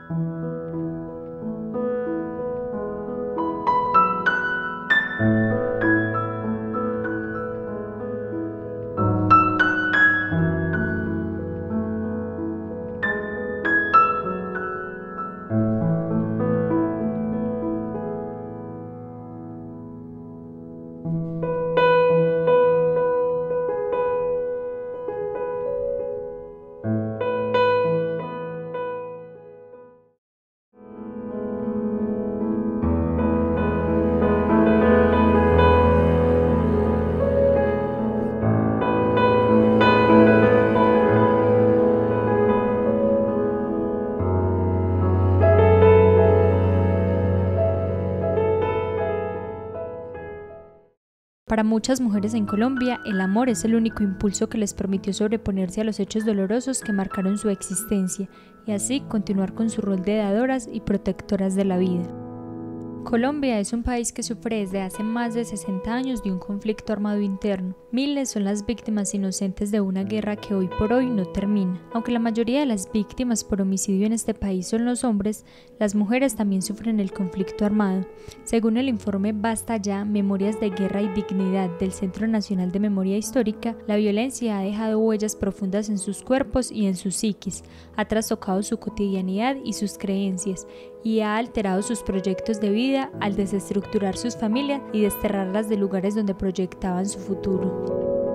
Para muchas mujeres en Colombia, el amor es el único impulso que les permitió sobreponerse a los hechos dolorosos que marcaron su existencia y así continuar con su rol de dadoras y protectoras de la vida. Colombia es un país que sufre desde hace más de 60 años de un conflicto armado interno. Miles son las víctimas inocentes de una guerra que hoy por hoy no termina. Aunque la mayoría de las víctimas por homicidio en este país son los hombres, las mujeres también sufren el conflicto armado. Según el informe Basta Ya, Memorias de Guerra y Dignidad del Centro Nacional de Memoria Histórica, la violencia ha dejado huellas profundas en sus cuerpos y en sus psiquis, ha trastocado su cotidianidad y sus creencias, y ha alterado sus proyectos de vida al desestructurar sus familias y desterrarlas de lugares donde proyectaban su futuro.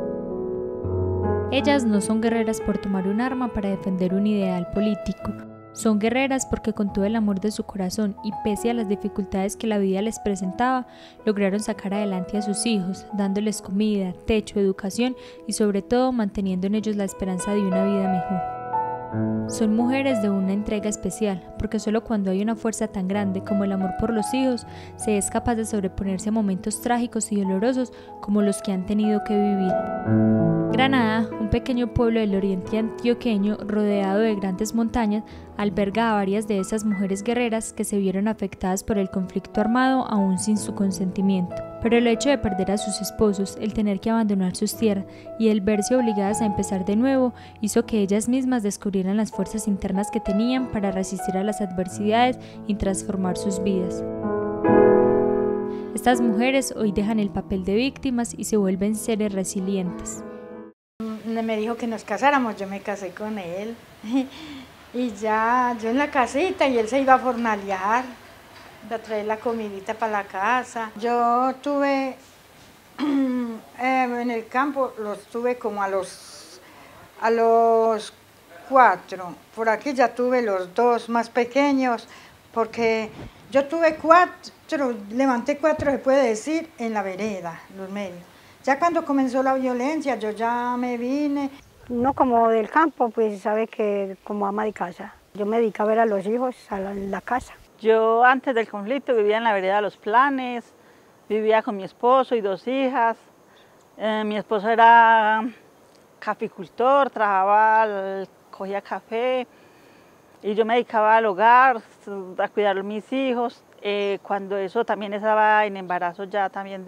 Ellas no son guerreras por tomar un arma para defender un ideal político. Son guerreras porque con todo el amor de su corazón y pese a las dificultades que la vida les presentaba, lograron sacar adelante a sus hijos, dándoles comida, techo, educación y sobre todo manteniendo en ellos la esperanza de una vida mejor. Son mujeres de una entrega especial, porque solo cuando hay una fuerza tan grande como el amor por los hijos, se es capaz de sobreponerse a momentos trágicos y dolorosos como los que han tenido que vivir. Granada, un pequeño pueblo del oriente antioqueño rodeado de grandes montañas, alberga a varias de esas mujeres guerreras que se vieron afectadas por el conflicto armado aún sin su consentimiento. Pero el hecho de perder a sus esposos, el tener que abandonar sus tierras y el verse obligadas a empezar de nuevo hizo que ellas mismas descubrieran las fuerzas internas que tenían para resistir a las adversidades y transformar sus vidas. Estas mujeres hoy dejan el papel de víctimas y se vuelven seres resilientes. Me dijo que nos casáramos, yo me casé con él y ya yo en la casita y él se iba a fornalear, a traer la comidita para la casa. Yo tuve en el campo, los tuve como a los 4, por aquí ya tuve los 2 más pequeños, porque yo tuve 4, levanté 4 se puede decir, en la vereda, los medios. Ya cuando comenzó la violencia, yo ya me vine. Uno como del campo, pues sabe que como ama de casa. Yo me dedicaba a ver a los hijos en la casa. Yo antes del conflicto vivía en la vereda Los Planes, vivía con mi esposo y 2 hijas. Mi esposo era caficultor, trabajaba, cogía café y yo me dedicaba al hogar, a cuidar a mis hijos. Cuando eso también estaba en embarazo ya también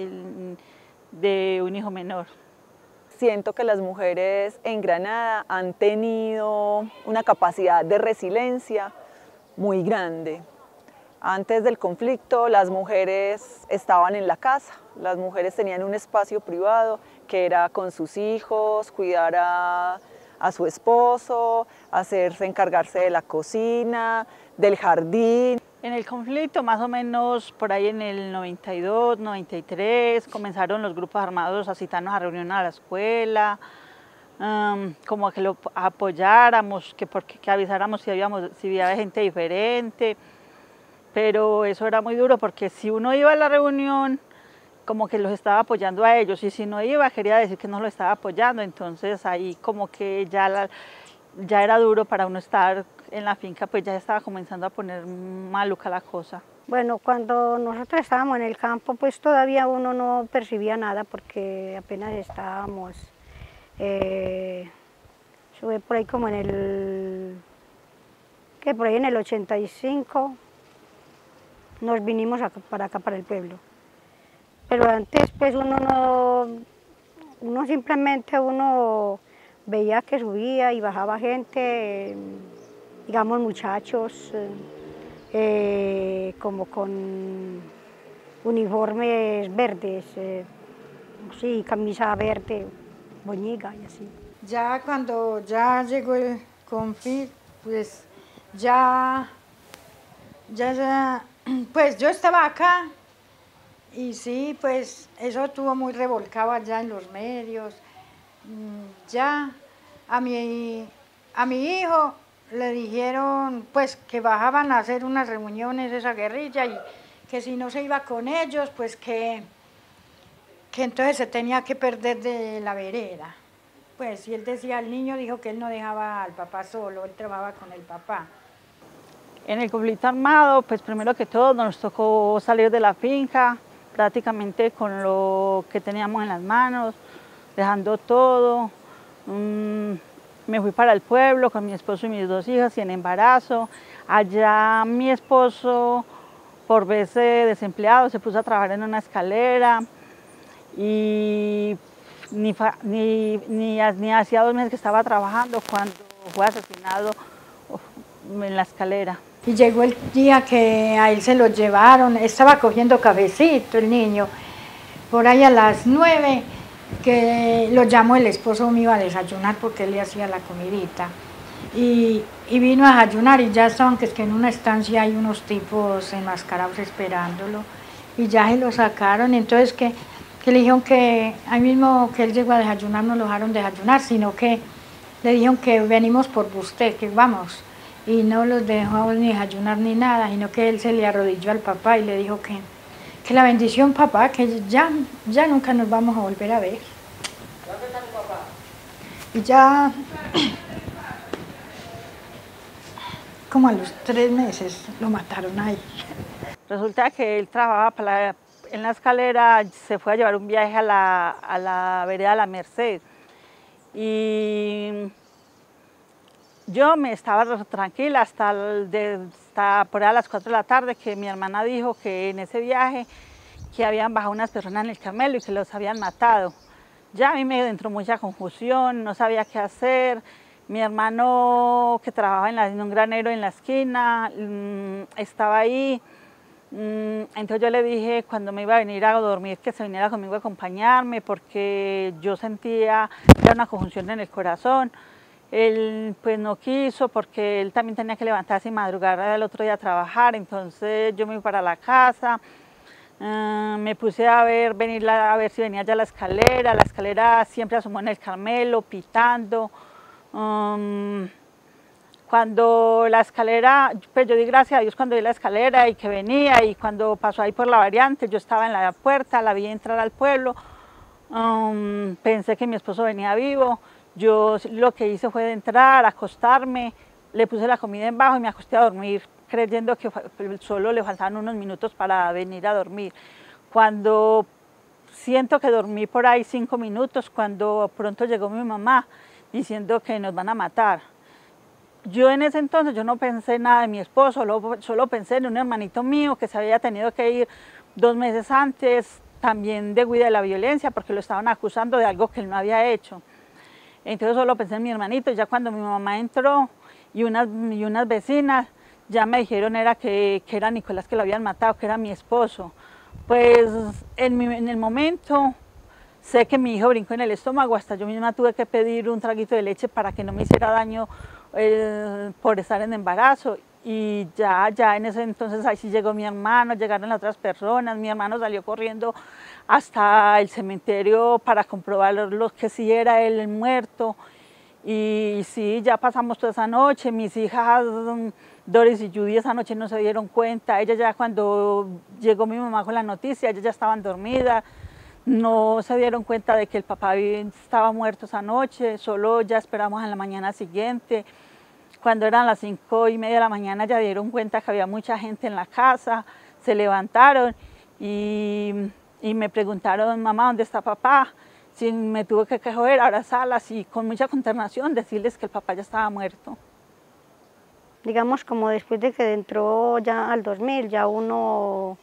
de un hijo menor. Siento que las mujeres en Granada han tenido una capacidad de resiliencia muy grande. Antes del conflicto las mujeres estaban en la casa, las mujeres tenían un espacio privado que era con sus hijos, cuidar a su esposo, encargarse de la cocina, del jardín. En el conflicto, más o menos por ahí en el 92, 93, comenzaron los grupos armados a citarnos a reunión a la escuela, como a que lo apoyáramos, que avisáramos si había gente diferente, pero eso era muy duro porque si uno iba a la reunión, como que los estaba apoyando a ellos, y si no iba, quería decir que no lo estaba apoyando, entonces ahí como que ya era duro para uno estar en la finca, pues ya estaba comenzando a poner maluca la cosa. Bueno, cuando nosotros estábamos en el campo, pues todavía uno no percibía nada porque apenas estábamos, sube por ahí como por ahí en el 85, nos vinimos para acá, para el pueblo. Pero antes pues uno simplemente veía que subía y bajaba gente, digamos, muchachos como con uniformes verdes, sí, camisa verde, boñiga y así. Ya cuando ya llegó el conflicto, pues ya, pues yo estaba acá y sí, pues eso estuvo muy revolcado allá en los medios. Ya a mi hijo le dijeron pues que bajaban a hacer unas reuniones esa guerrilla y que si no se iba con ellos, pues que entonces se tenía que perder de la vereda. Pues, y él decía, el niño dijo que él no dejaba al papá solo, él trabajaba con el papá. En el conflicto armado, pues primero que todo nos tocó salir de la finca, prácticamente con lo que teníamos en las manos, dejando todo. Me fui para el pueblo con mi esposo y mis 2 hijas y en embarazo. Allá mi esposo, por verse desempleado, se puso a trabajar en una escalera y ni hacía 2 meses que estaba trabajando cuando fue asesinado en la escalera. Y llegó el día que a él se lo llevaron, estaba cogiendo cafecito el niño, por ahí a las 9, que lo llamó el esposo mío a desayunar porque él le hacía la comidita. Y vino a desayunar y ya estaban que es que en una estancia hay unos tipos enmascarados esperándolo y ya se lo sacaron, entonces que le dijeron que ahí mismo que él llegó a desayunar no lo dejaron desayunar, sino que le dijeron que venimos por usted, que vamos, y no los dejó ni desayunar ni nada, sino que él se le arrodilló al papá y le dijo que la bendición, papá, que ya nunca nos vamos a volver a ver. ¿Dónde está tu papá? Y ya, como a los 3 meses, lo mataron ahí. Resulta que él trabajaba en la escalera, se fue a llevar un viaje a la vereda de La Merced. Y yo me estaba tranquila hasta por ahí a las 4 de la tarde que mi hermana dijo que en ese viaje que habían bajado unas personas en el Carmelo y que los habían matado. Ya a mí me entró mucha confusión, no sabía qué hacer. Mi hermano que trabajaba en un granero en la esquina estaba ahí. Entonces yo le dije cuando me iba a venir a dormir que se viniera conmigo a acompañarme porque yo sentía ya una confusión en el corazón. Él pues no quiso porque él también tenía que levantarse y madrugar al otro día a trabajar, entonces yo me fui para la casa, me puse a ver si venía ya la escalera siempre asomó en el Carmelo, pitando. Cuando la escalera, pues yo di gracias a Dios cuando vi la escalera y que venía, y cuando pasó ahí por la variante, yo estaba en la puerta, la vi entrar al pueblo, pensé que mi esposo venía vivo. Yo lo que hice fue entrar, acostarme, le puse la comida en bajo y me acosté a dormir, creyendo que solo le faltaban unos minutos para venir a dormir. Cuando siento que dormí por ahí 5 minutos, cuando pronto llegó mi mamá diciendo que nos van a matar. Yo en ese entonces yo no pensé nada de mi esposo, solo pensé en un hermanito mío que se había tenido que ir 2 meses antes, también de huida de la violencia, porque lo estaban acusando de algo que él no había hecho. Entonces solo pensé en mi hermanito. Ya cuando mi mamá entró y unas vecinas ya me dijeron que era Nicolás que lo habían matado, que era mi esposo. Pues en el momento sé que mi hijo brincó en el estómago, hasta yo misma tuve que pedir un traguito de leche para que no me hiciera daño por estar en embarazo. Y ya en ese entonces ahí sí llegó mi hermano, llegaron las otras personas, mi hermano salió corriendo hasta el cementerio para comprobar que sí era él el muerto. Y sí, ya pasamos toda esa noche, mis hijas Doris y Judy esa noche no se dieron cuenta, ellas ya cuando llegó mi mamá con la noticia, ellas ya estaban dormidas, no se dieron cuenta de que el papá estaba muerto esa noche, solo ya esperamos a la mañana siguiente. Cuando eran las 5:30 de la mañana ya dieron cuenta que había mucha gente en la casa, se levantaron y me preguntaron, mamá, ¿dónde está papá? Si me tuve que coger, abrazarlas y con mucha consternación decirles que el papá ya estaba muerto. Digamos, como después de que entró ya al 2000, ya uno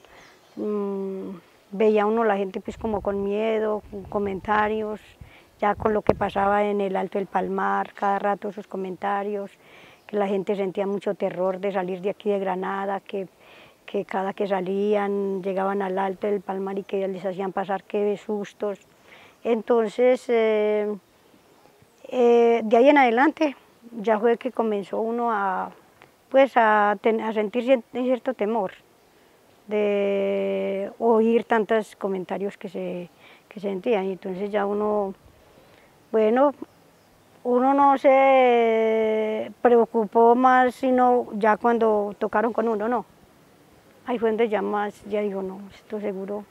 veía la gente pues como con miedo, con comentarios, ya con lo que pasaba en el Alto del Palmar, cada rato esos comentarios, que la gente sentía mucho terror de salir de aquí de Granada, que cada que salían llegaban al Alto del Palmar y que les hacían pasar qué sustos. Entonces, de ahí en adelante ya fue que comenzó uno a sentir cierto temor de oír tantos comentarios que se sentían. Y entonces ya uno, bueno, uno no se preocupó más sino ya cuando tocaron con uno, no. Ahí fue donde ya digo, no, esto seguro,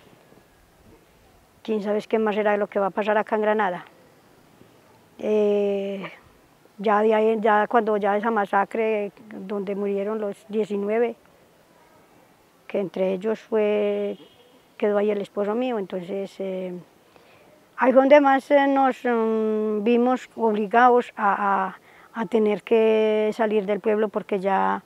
quién sabe qué más será lo que va a pasar acá en Granada. Ya de ahí, cuando esa masacre donde murieron los 19, que entre ellos quedó ahí el esposo mío, entonces ahí fue donde más nos vimos obligados a tener que salir del pueblo, porque ya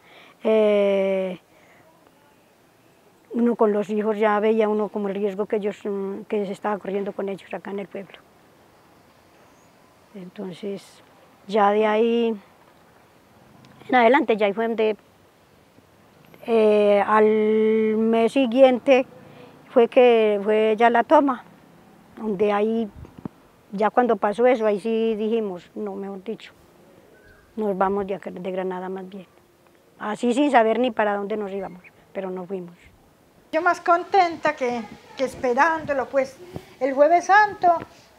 uno con los hijos ya veía uno como el riesgo que se estaba corriendo con ellos acá en el pueblo. Entonces ya de ahí en adelante, ya ahí fue donde al mes siguiente fue ya la toma, donde ahí, ya cuando pasó eso, ahí sí dijimos, no, mejor dicho, nos vamos de Granada más bien. Así sin saber ni para dónde nos íbamos, pero nos fuimos. Yo más contenta que esperándolo, pues el Jueves Santo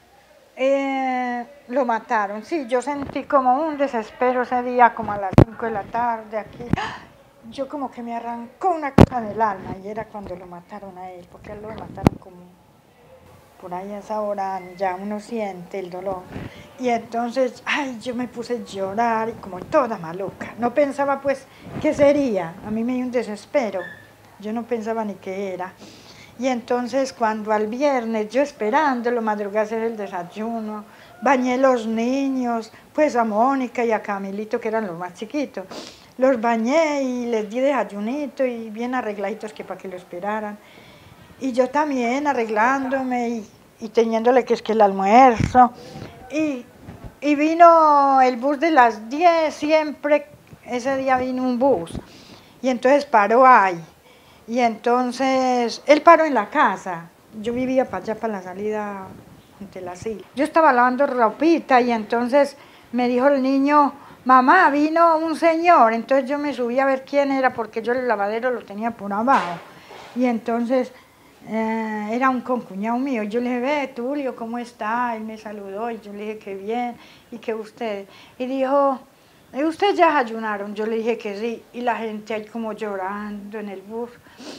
lo mataron. Sí, yo sentí como un desespero ese día, como a las 5 de la tarde aquí. Yo como que me arrancó una cosa del alma, y era cuando lo mataron a él, porque a él lo mataron como por ahí a esa hora, ya uno siente el dolor. Y entonces, ay, yo me puse a llorar y como toda maluca. No pensaba pues qué sería, a mí me dio un desespero, yo no pensaba ni qué era. Y entonces cuando al viernes, yo esperándolo, madrugué a hacer el desayuno, bañé los niños, pues a Mónica y a Camilito, que eran los más chiquitos, los bañé y les di desayunito y bien arregladitos que para que lo esperaran. Y yo también arreglándome y teniéndole que es que el almuerzo. Y vino el bus de las 10, siempre ese día vino un bus. Y entonces paró ahí. Y entonces él paró en la casa. Yo vivía para allá, para la salida ante la asilo. Yo estaba lavando ropita y entonces me dijo el niño, mamá, vino un señor. Entonces yo me subí a ver quién era, porque yo el lavadero lo tenía por abajo. Y entonces era un concuñado mío. Yo le dije, ve, Tulio, ¿cómo está? Él me saludó y yo le dije que bien, y que usted. Y dijo, ¿ustedes ya ayunaron? Yo le dije que sí, y la gente ahí como llorando en el bus.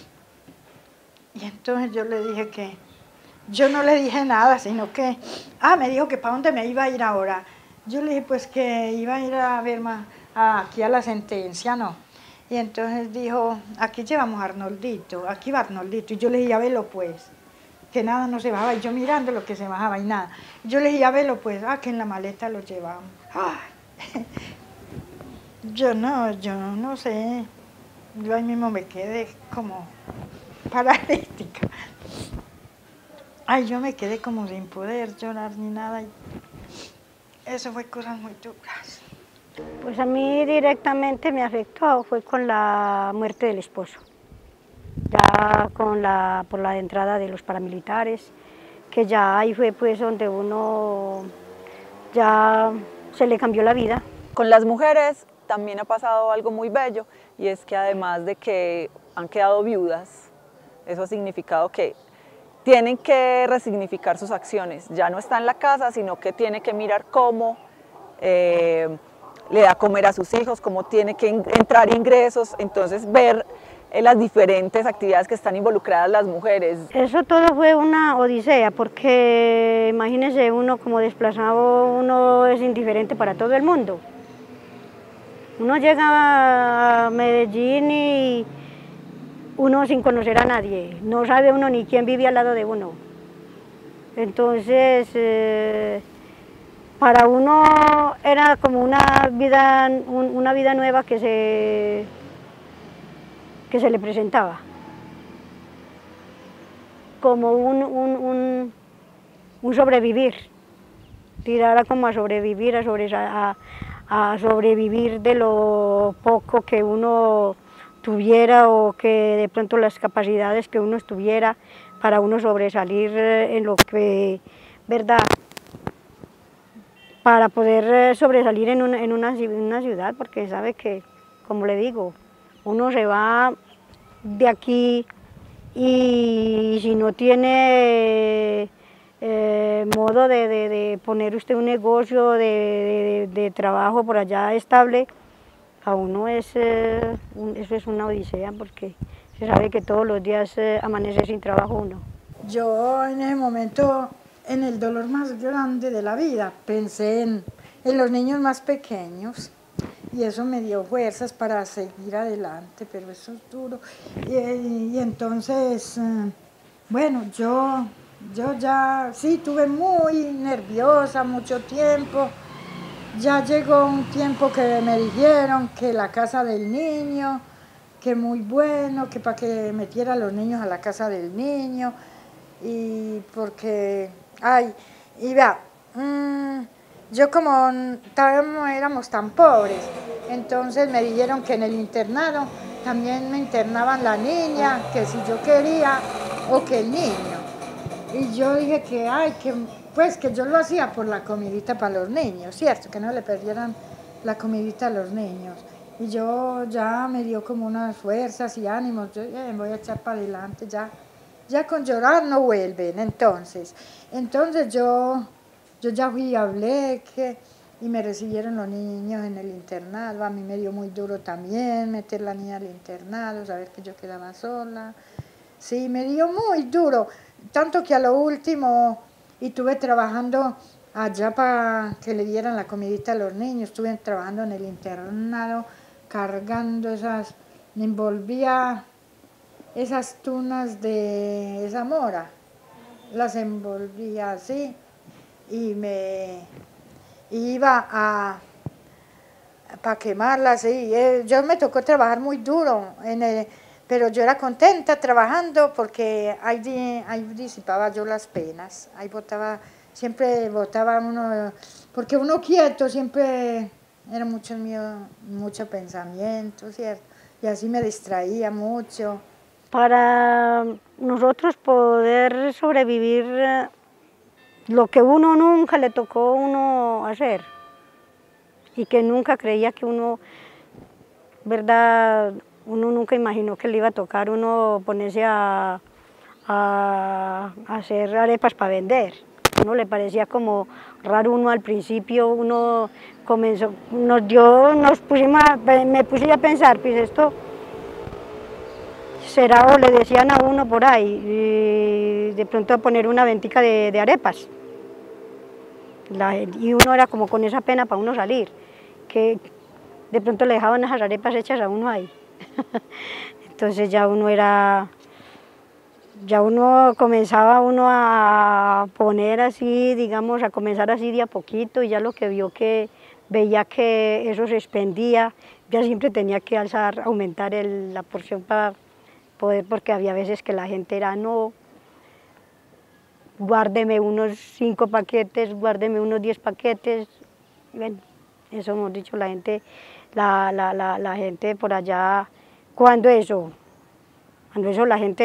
Y entonces yo le dije que, yo no le dije nada, sino que, me dijo que para dónde me iba a ir ahora. Yo le dije pues que iba a ir a ver aquí a la sentencia, ¿no? Y entonces dijo, aquí llevamos a Arnoldito, aquí va Arnoldito. Y yo le dije, ya velo pues, que nada no se bajaba. Y yo mirando lo que se bajaba y nada. Y yo le dije, ya velo pues, que en la maleta lo llevamos. Ay. Yo no sé, yo ahí mismo me quedé como paralítica. Ay, yo me quedé como sin poder llorar ni nada. Eso fue cosas muy duras. Pues a mí directamente me afectó, fue con la muerte del esposo. Ya por la entrada de los paramilitares, que ya ahí fue pues donde uno ya se le cambió la vida. Con las mujeres también ha pasado algo muy bello, y es que además de que han quedado viudas, eso ha significado que tienen que resignificar sus acciones. Ya no está en la casa, sino que tiene que mirar cómo le da a comer a sus hijos, cómo tiene que entrar ingresos, entonces ver las diferentes actividades que están involucradas las mujeres. Eso todo fue una odisea, porque imagínese uno como desplazado, uno es indiferente para todo el mundo. Uno llega a Medellín y uno sin conocer a nadie, no sabe uno ni quién vive al lado de uno. Entonces, para uno era como una vida nueva que se le presentaba, como un sobrevivir, tirar como a sobrevivir, a sobrevivir de lo poco que uno tuviera o que de pronto las capacidades que uno tuviera para uno sobresalir en lo que, ¿verdad? Para poder sobresalir en una ciudad, porque sabe que, como le digo, uno se va de aquí y si no tiene modo de poner usted un negocio de trabajo por allá estable, a uno eso es una odisea, porque se sabe que todos los días amanece sin trabajo uno. Yo en ese momento, en el dolor más grande de la vida, pensé en los niños más pequeños y eso me dio fuerzas para seguir adelante, pero eso es duro. Y entonces, bueno, yo ya sí tuve muy nerviosa mucho tiempo. Ya llegó un tiempo que me dijeron que la casa del niño, que muy bueno, que para que metiera a los niños a la casa del niño. Y porque, ay, y vea, yo como éramos tan pobres, entonces me dijeron que en el internado también me internaban la niña, que si yo quería, o que el niño. Y yo dije que, ay, pues que yo lo hacía por la comidita para los niños, ¿cierto? Que no le perdieran la comidita a los niños. Y yo ya me dio como unas fuerzas y ánimos, yo voy a echar para adelante ya. Ya con llorar no vuelven, entonces yo ya fui y hablé y me recibieron los niños en el internado. A mí me dio muy duro también meter la niña al internado, saber que yo quedaba sola. Sí, me dio muy duro, tanto que a lo último, y estuve trabajando allá para que le dieran la comidita a los niños, estuve trabajando en el internado, cargando me envolvía esas tunas de esa mora, las envolvía así y me iba para quemarlas. Y yo me tocó trabajar muy duro, pero yo era contenta trabajando porque ahí disipaba yo las penas, ahí siempre botaba uno, porque uno quieto siempre era mucho pensamiento, ¿cierto? Y así me distraía mucho. Para nosotros poder sobrevivir lo que uno nunca le tocó a uno hacer y que nunca creía que uno, verdad, uno nunca imaginó que le iba a tocar uno ponerse a hacer arepas para vender. A uno le parecía como raro uno al principio, uno comenzó, me puse a pensar, pues esto será, o le decían a uno por ahí, de pronto a poner una ventica de arepas. Y uno era como con esa pena para uno salir, que de pronto le dejaban esas arepas hechas a uno ahí. Entonces ya uno comenzaba a poner así, digamos, a comenzar así de a poquito, y ya lo que veía que eso se expendía, ya siempre tenía que aumentar la porción para poder, porque había veces que la gente era no, guárdeme unos 5 paquetes, guárdeme unos 10 paquetes. Bueno, eso hemos dicho, la gente por allá, cuando eso la gente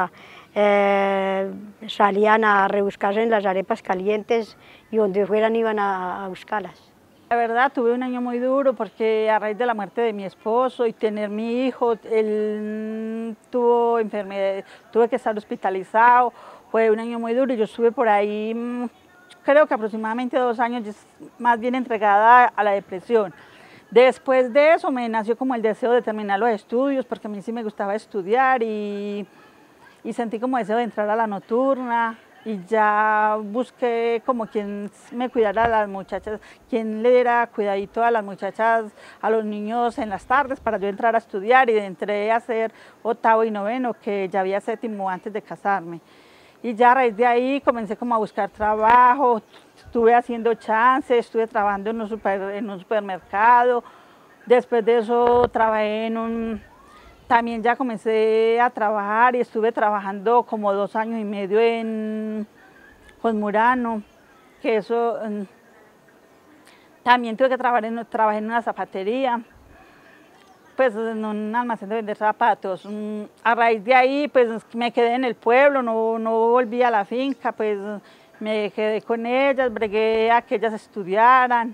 salían a rebuscarse en las arepas calientes y donde fueran iban a buscarlas. La verdad, tuve un año muy duro porque a raíz de la muerte de mi esposo y tener mi hijo, él tuvo enfermedad, tuve que estar hospitalizado, fue un año muy duro y yo estuve por ahí, creo que aproximadamente 2 años, más bien entregada a la depresión. Después de eso me nació como el deseo de terminar los estudios, porque a mí sí me gustaba estudiar y sentí como deseo de entrar a la nocturna. Y ya busqué como quien me cuidara a las muchachas, quien le diera cuidadito a las muchachas, a los niños en las tardes para yo entrar a estudiar, y entré a hacer 8º y 9º, que ya había 7º antes de casarme. Y ya a raíz de ahí comencé como a buscar trabajo, estuve haciendo chances, estuve trabajando en un supermercado, después de eso trabajé también ya comencé a trabajar y estuve trabajando como 2 años y medio con Murano, que eso También tuve que trabajar en una zapatería, pues en un almacén de vender zapatos. A raíz de ahí, pues me quedé en el pueblo, no volví a la finca, pues me quedé con ellas, bregué a que ellas estudiaran.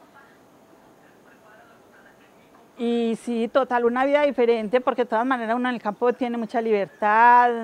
Y sí, total, una vida diferente, porque de todas maneras uno en el campo tiene mucha libertad.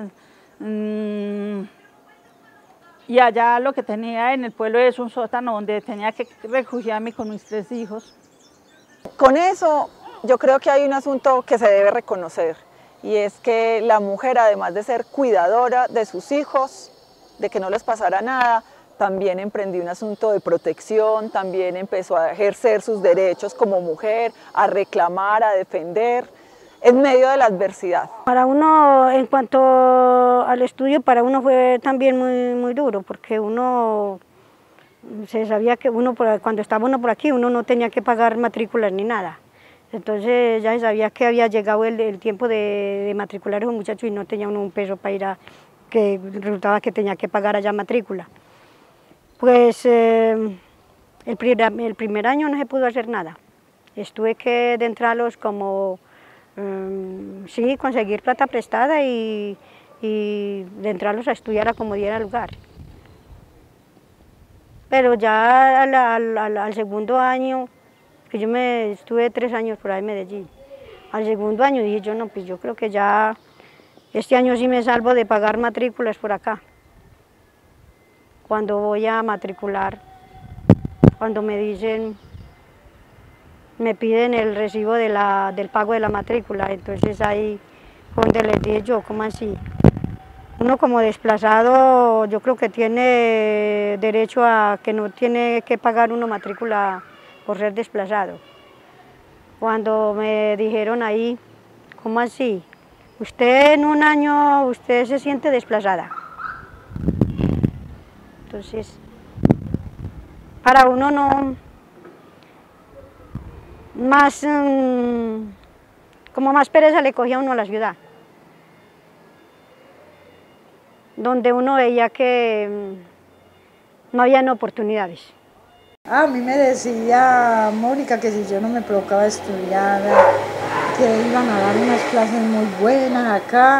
Y allá lo que tenía en el pueblo es un sótano donde tenía que refugiarme con mis 3 hijos. Con eso yo creo que hay un asunto que se debe reconocer, y es que la mujer, además de ser cuidadora de sus hijos, de que no les pasara nada, también emprendió un asunto de protección, también empezó a ejercer sus derechos como mujer, a reclamar, a defender, en medio de la adversidad. Para uno, en cuanto al estudio, para uno fue también muy duro, porque uno se sabía que cuando estaba uno por aquí, uno no tenía que pagar matrículas ni nada. Entonces ya se sabía que había llegado el tiempo de matricular a esos muchachos y no tenía uno un peso para ir que resultaba que tenía que pagar allá matrícula. Pues el primer año no se pudo hacer nada. Estuve que de entrarlos como, sí, conseguir plata prestada y de entrarlos a estudiar a como diera lugar. Pero ya al segundo año, que yo estuve 3 años por ahí en Medellín, al segundo año dije yo, no, pues yo creo que ya este año sí me salvo de pagar matrículas por acá. Cuando voy a matricular, cuando me piden el recibo del pago de la matrícula, entonces ahí donde les dije yo, ¿cómo así? Uno como desplazado, yo creo que tiene derecho a que no tiene que pagar uno matrícula por ser desplazado. Cuando me dijeron ahí, ¿cómo así? Usted en un año, usted se siente desplazada. Entonces, para uno no, como más pereza le cogía a uno a la ciudad, donde uno veía que no habían oportunidades. A mí me decía Mónica que si yo no me provocaba estudiar, que iban a dar unas clases muy buenas acá,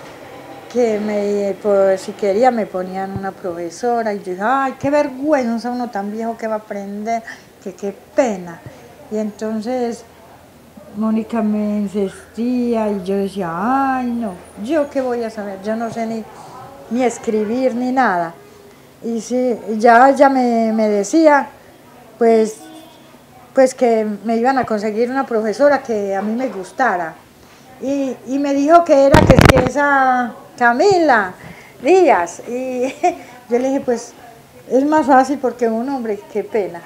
que pues, si quería me ponían una profesora, y yo dije, ay, qué vergüenza, uno tan viejo que va a aprender, que qué pena. Y entonces Mónica me insistía y yo decía, ay no, yo qué voy a saber, yo no sé ni escribir ni nada. Y sí, ya me decía, pues que me iban a conseguir una profesora que a mí me gustara. Y me dijo que era que esa Camila Díaz. Y yo le dije, pues es más fácil porque un hombre, qué pena.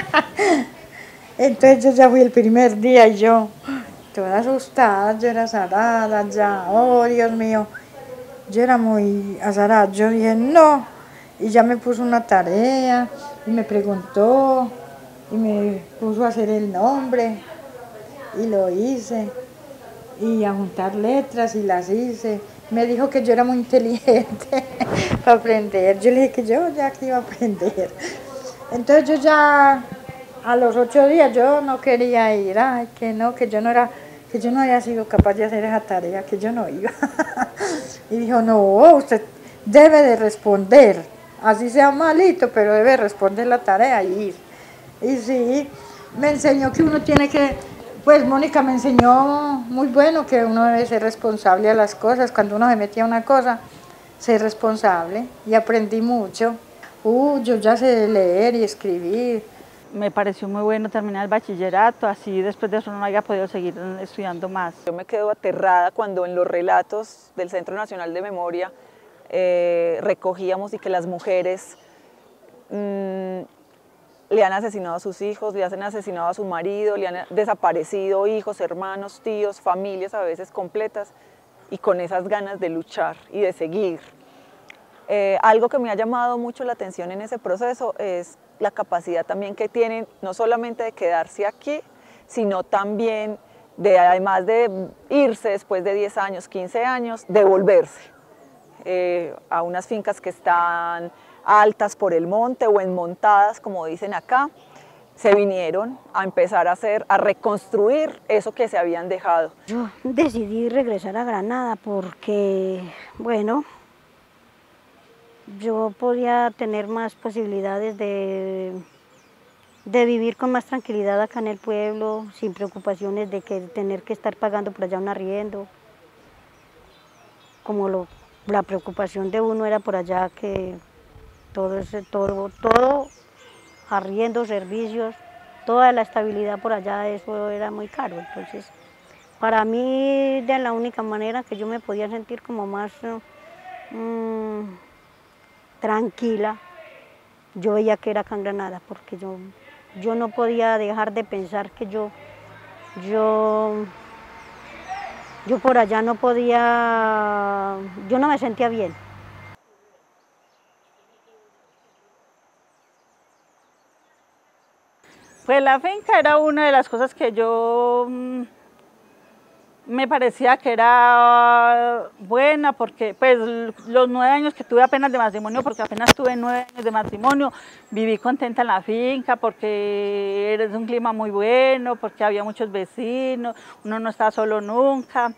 Entonces yo ya fui el primer día y yo, toda asustada, yo era azarada ya, oh Dios mío, yo era muy azarada. Yo dije, no, y ya me puso una tarea y me preguntó y me puso a hacer el nombre y lo hice. Y a juntar letras y las hice. Me dijo que yo era muy inteligente para aprender. Yo le dije que yo ya que iba a aprender. Entonces yo ya a los 8 días yo no quería ir, ay, que no, que yo no había sido capaz de hacer esa tarea, que yo no iba. Y dijo, no, usted debe de responder, así sea malito, pero debe responder la tarea y ir. Y sí, me enseñó que uno tiene que, pues Mónica me enseñó muy bueno que uno debe ser responsable de las cosas. Cuando uno se metía a una cosa, ser responsable, y aprendí mucho. Yo ya sé leer y escribir. Me pareció muy bueno terminar el bachillerato, así después de eso no haya podido seguir estudiando más. Yo me quedo aterrada cuando en los relatos del Centro Nacional de Memoria recogíamos y que las mujeres le han asesinado a sus hijos, le han asesinado a su marido, le han desaparecido hijos, hermanos, tíos, familias a veces completas, y con esas ganas de luchar y de seguir. Algo que me ha llamado mucho la atención en ese proceso es la capacidad también que tienen, no solamente de quedarse aquí, sino también de, además de irse después de 10 años, 15 años, de volverse a unas fincas que están altas por el monte o enmontadas, como dicen acá, se vinieron a empezar a reconstruir eso que se habían dejado. Yo decidí regresar a Granada porque, bueno, yo podía tener más posibilidades de vivir con más tranquilidad acá en el pueblo, sin preocupaciones de tener que estar pagando por allá un arriendo. Como la preocupación de uno era por allá que todo arriendo, servicios, toda la estabilidad por allá, eso era muy caro. Entonces, para mí, de la única manera que yo me podía sentir como más tranquila, yo veía que era acá en Granada, porque yo no podía dejar de pensar que yo por allá no podía, yo no me sentía bien. Pues la finca era una de las cosas que yo me parecía que era buena, porque pues los 9 años que tuve apenas de matrimonio, porque apenas tuve 9 años de matrimonio, viví contenta en la finca, porque era un clima muy bueno, porque había muchos vecinos, uno no estaba solo nunca.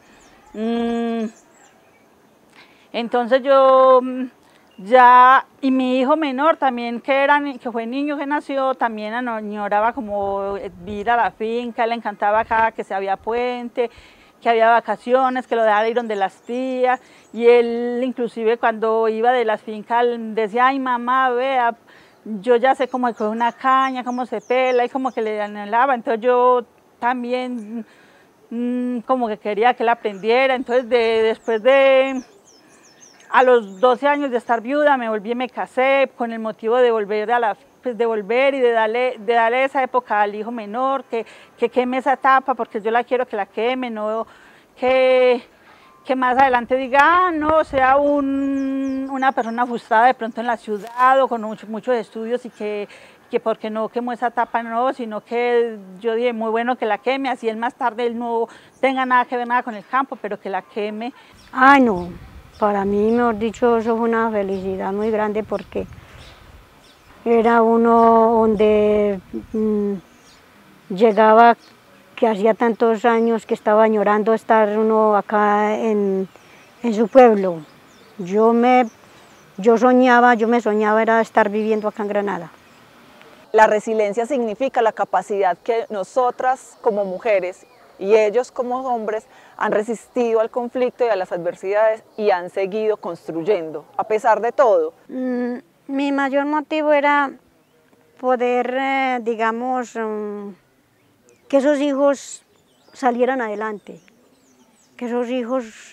Entonces yo ya, y mi hijo menor también, que fue niño que nació, también añoraba como ir a la finca, le encantaba acá que se había puente, que había vacaciones, que lo dejara ir donde las tías, y él inclusive cuando iba de las fincas decía, ay mamá, vea, yo ya sé cómo se coge una caña, cómo se pela, y como que le anhelaba, entonces yo también como que quería que él aprendiera, entonces después de... A los 12 años de estar viuda me volví y me casé con el motivo de volver de volver y de darle esa época al hijo menor, que queme esa etapa, porque yo la quiero que la queme, no que más adelante diga, ah, no, sea una persona frustrada de pronto en la ciudad o con muchos estudios y que porque no quemó esa etapa, no, sino que yo dije, muy bueno que la queme, así él más tarde él no tenga nada que ver nada con el campo, pero que la queme. Ay, no. Para mí, mejor dicho, eso fue una felicidad muy grande porque era uno donde llegaba, que hacía tantos años que estaba añorando estar uno acá en su pueblo. Yo me soñaba era estar viviendo acá en Granada. La resiliencia significa la capacidad que nosotras como mujeres y ellos como hombres han resistido al conflicto y a las adversidades y han seguido construyendo, a pesar de todo. Mi mayor motivo era poder, digamos, que esos hijos salieran adelante, que esos hijos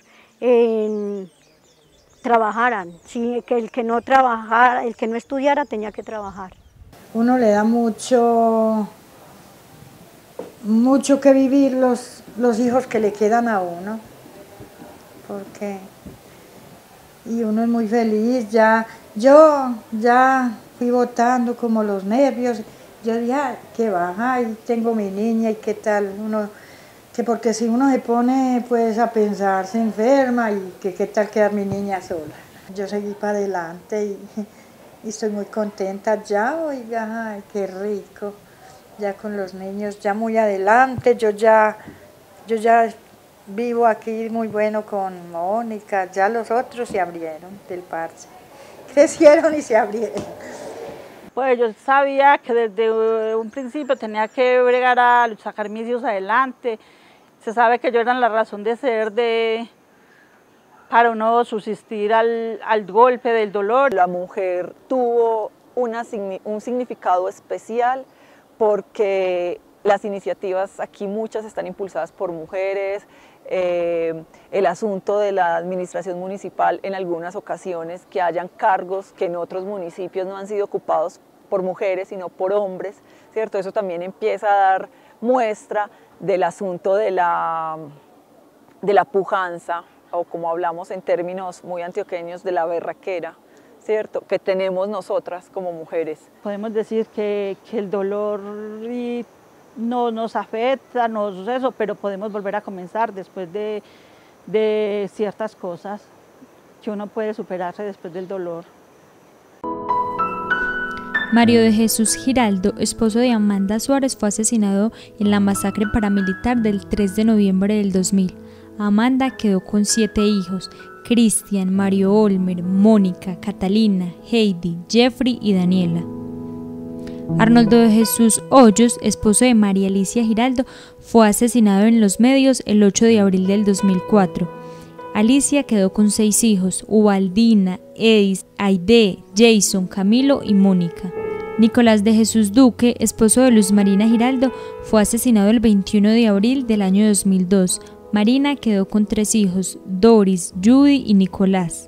trabajaran, sí, que el que no trabajara, el que no estudiara tenía que trabajar. Uno le da mucho que vivir los hijos que le quedan a uno, y uno es muy feliz. Yo ya fui botando como los nervios, yo dije, ay, qué baja, y tengo mi niña y qué tal, porque si uno se pone pues a pensar se enferma y qué tal quedar mi niña sola. Yo seguí para adelante y estoy muy contenta ya, oiga, ay, qué rico. Ya con los niños, ya muy adelante, yo ya vivo aquí muy bueno con Mónica, ya los otros se abrieron del parche, crecieron y se abrieron. Pues yo sabía que desde un principio tenía que bregar a sacar mis hijos adelante, se sabe que yo era la razón de ser para uno subsistir al golpe del dolor. La mujer tuvo un significado especial porque las iniciativas aquí muchas están impulsadas por mujeres, el asunto de la administración municipal en algunas ocasiones, que hayan cargos que en otros municipios no han sido ocupados por mujeres sino por hombres, ¿cierto? Eso también empieza a dar muestra del asunto de la pujanza, o como hablamos en términos muy antioqueños, de la berraquera, ¿cierto?, que tenemos nosotras como mujeres. Podemos decir que el dolor no nos afecta, pero podemos volver a comenzar después de ciertas cosas, que uno puede superarse después del dolor. Mario de Jesús Giraldo, esposo de Amanda Suárez, fue asesinado en la masacre paramilitar del 3 de noviembre del 2000. Amanda quedó con 7 hijos: Cristian, Mario Olmer, Mónica, Catalina, Heidi, Jeffrey y Daniela. Arnoldo de Jesús Hoyos, esposo de María Alicia Giraldo, fue asesinado en Los Medios el 8 de abril del 2004. Alicia quedó con 6 hijos: Ubaldina, Edis, Aide, Jason, Camilo y Mónica. Nicolás de Jesús Duque, esposo de Luz Marina Giraldo, fue asesinado el 21 de abril del año 2002. Marina quedó con 3 hijos: Doris, Judy y Nicolás.